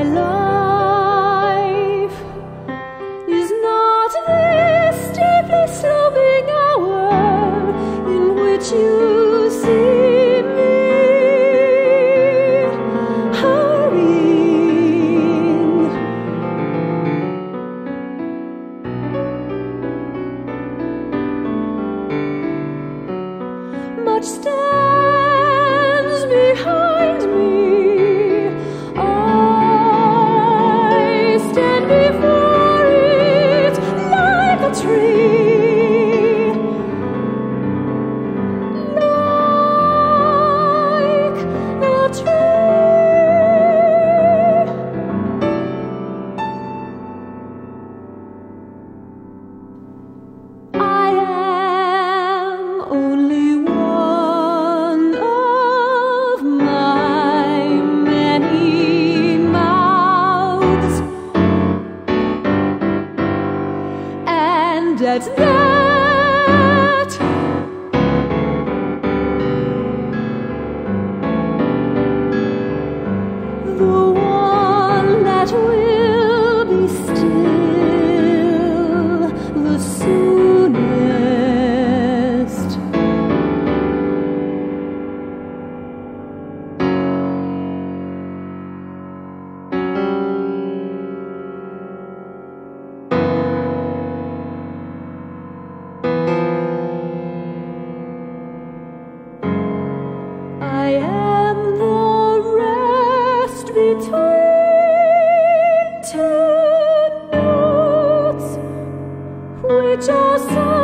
life is not this deeply sloping hour in which you see me hurrying. Much stands behind me. I stand before it like a tree, like a tree. I am only one of my many mouths, and at that the one that will be still the soonest. I am the rest between two notes which are